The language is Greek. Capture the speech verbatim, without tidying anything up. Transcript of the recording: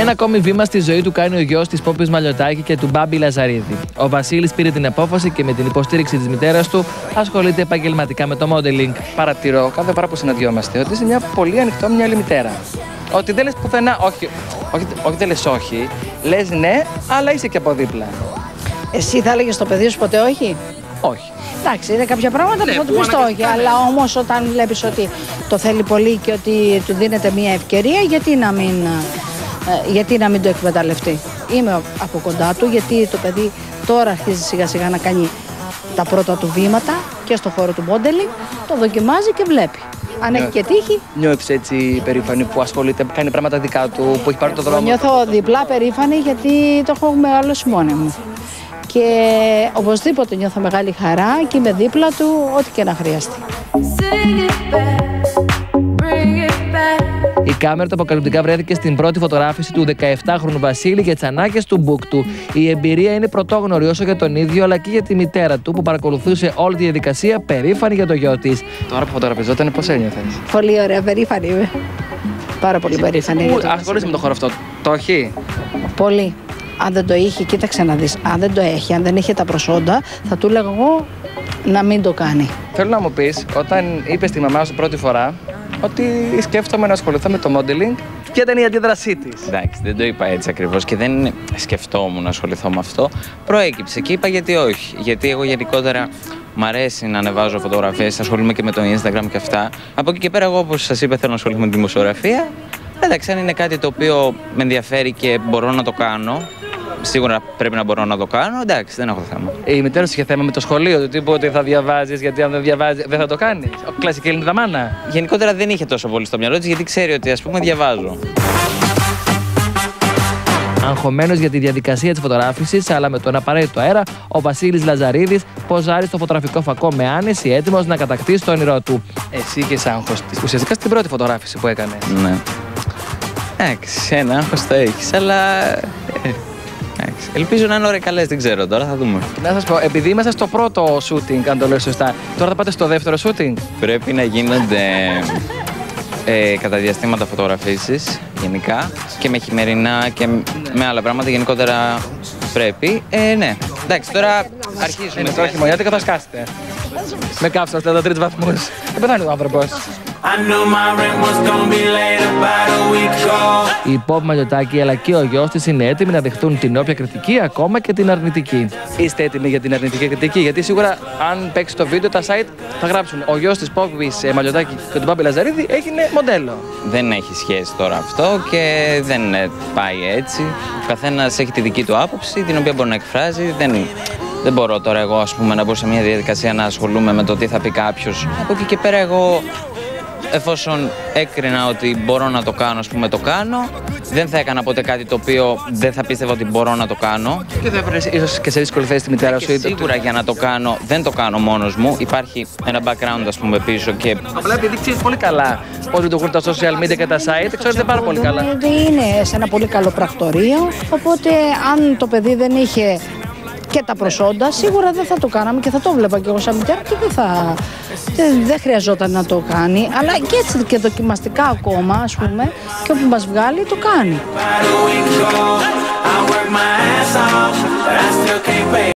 Ένα ακόμη βήμα στη ζωή του κάνει ο γιος της Πόπης Μαλιωτάκη και του Μπάμπη Λαζαρίδη. Ο Βασίλης πήρε την απόφαση και με την υποστήριξη της μητέρας του ασχολείται επαγγελματικά με το modeling. Παρατηρώ κάθε φορά που συναντιόμαστε ότι είσαι μια πολύ ανοιχτόμυαλη μητέρα. Ότι δεν λες πουθενά όχι, όχι, όχι δεν λες όχι, λες ναι, αλλά είσαι και από δίπλα. Εσύ θα έλεγες στο παιδί σου ποτέ όχι? Όχι. Εντάξει, είναι κάποια πράγματα ναι, που θα του πεις το όχι, αλλά όμως όταν βλέπεις ότι το θέλει πολύ και ότι του δίνεται μια ευκαιρία, γιατί να μην, ε, γιατί να μην το εκμεταλλευτεί. Είμαι από κοντά του, γιατί το παιδί τώρα αρχίζει σιγά σιγά να κάνει τα πρώτα του βήματα και στο χώρο του modeling, το δοκιμάζει και βλέπει. Αν έχει και τύχη. Νιώθεις έτσι περήφανη που ασχολείται, κάνει πράγματα δικά του, που έχει πάρει το δρόμο? Νιώθω διπλά περήφανη γιατί το έχω μεγαλώσει μόνη μου. Και οπωσδήποτε νιώθω μεγάλη χαρά και είμαι δίπλα του ό,τι και να χρειαστεί. Η κάμερα του αποκαλυπτικά βρέθηκε στην πρώτη φωτογράφηση του δεκαεφτάχρονου Βασίλη για τις ανάγκες του μπουκ του. Η εμπειρία είναι πρωτόγνωρη όσο για τον ίδιο αλλά και για τη μητέρα του που παρακολουθούσε όλη τη διαδικασία περήφανη για το γιο της. Τώρα που φωτογραφιζόταν, πώς ένιωθες? Πολύ ωραία, περήφανη είμαι. Πάρα πολύ περήφανη. Πού ασχολείσαι με το χώρο αυτό, το έχει? Πολύ. Αν δεν το είχε, κοίταξε να δεις, αν δεν το έχει, αν δεν είχε τα προσόντα, θα του έλεγα εγώ να μην το κάνει. Θέλω να μου πεις, όταν είπες στη μαμά σου πρώτη φορά ότι σκέφτομαι να ασχοληθώ με το modeling, ποια ήταν η αντίδρασή της? Εντάξει, δεν το είπα έτσι ακριβώς και δεν σκεφτόμουν να ασχοληθώ με αυτό. Προέκυψε και είπα γιατί όχι. Γιατί εγώ γενικότερα μ' αρέσει να ανεβάζω φωτογραφίες, ασχολούμαι και με το Instagram και αυτά. Από εκεί και πέρα, εγώ όπως σας είπα, θέλω να ασχοληθώ με τη δημοσιογραφία. Εντάξει, αν είναι κάτι το οποίο με ενδιαφέρει και μπορώ να το κάνω, σίγουρα πρέπει να μπορώ να το κάνω, εντάξει, δεν έχω θέμα. Η μητέρα σου είχε θέμα με το σχολείο, του τύπου ότι θα διαβάζεις, γιατί αν δεν διαβάζεις δεν θα το κάνεις? Κλασική Ελληνίδα μάνα. Γενικότερα δεν είχε τόσο πολύ στο μυαλό της, γιατί ξέρει ότι ας πούμε διαβάζω. Αγχωμένος για τη διαδικασία της φωτογράφησης, αλλά με τον απαραίτητο αέρα, ο Βασίλης Λαζαρίδης ποζάρει στο φωτογραφικό φακό με άνεση, έτοιμος να κατακτήσει το όνειρό του. Εσύ και σε άγχος της, ουσιαστικά στην πρώτη φωτογράφηση που έκανες. Ναι. Εντάξει, ένα άγχος το έχεις, αλλά εντάξει, ελπίζω να είναι ωραία καλές, δεν ξέρω τώρα, θα δούμε. Να σας πω, επειδή είμαστε στο πρώτο shooting, αν το λέω σωστά, τώρα θα πάτε στο δεύτερο shooting? Πρέπει να γίνονται ε, κατά διαστήματα φωτογραφίσεις, γενικά, και με χειμερινά και με άλλα πράγματα, γενικότερα πρέπει. Ε, ναι, εντάξει, τώρα αρχίζουμε. Είναι τώρα χειμωνιάτικα, θα σκάσετε. Με κάψα στα τριάντα τρεις βαθμούς. Δεν πεθάνει ο άνθρωπος. Η Πόπη Μαλιωτάκη αλλά και ο γιος της είναι έτοιμοι να δεχτούν την όποια κριτική, ακόμα και την αρνητική. Είστε έτοιμοι για την αρνητική κριτική? Γιατί σίγουρα αν παίξει το βίντεο, τα site θα γράψουν ο γιος της Πόπης Μαλιωτάκη και του Μπάμπη Λαζαρίδη έγινε μοντέλο. Δεν έχει σχέση τώρα αυτό και δεν πάει έτσι. Ο καθένας έχει τη δική του άποψη, την οποία μπορεί να εκφράζει. Δεν, δεν μπορώ τώρα εγώ, ας πούμε, να μπω σε μια διαδικασία να ασχολούμαι με το τι θα πει κάποιος. Από εκεί και πέρα εγώ, εφόσον έκρινα ότι μπορώ να το κάνω, ας πούμε, το κάνω. Δεν θα έκανα ποτέ κάτι το οποίο δεν θα πίστευα ότι μπορώ να το κάνω. Και θα έφερες ίσως και σε δύσκολη θέση τη μητέρα σου? Και σίγουρα για να το κάνω δεν το κάνω μόνος μου. Υπάρχει ένα background, ας πούμε, πίσω και... Απλά επειδή ξέρεις πολύ καλά πώς λειτουργούν τα social media και τα site, ξέρετε πάρα πολύ καλά. Είναι σε ένα πολύ καλό πρακτορείο, οπότε αν το παιδί δεν είχε και τα προσόντα, σίγουρα δεν θα το κάναμε και θα το βλέπα και εγώ σαν μητέρα και δεν θα... Δεν, δεν χρειαζόταν να το κάνει, αλλά και έτσι και δοκιμαστικά ακόμα, ας πούμε, και όπου μας βγάλει το κάνει.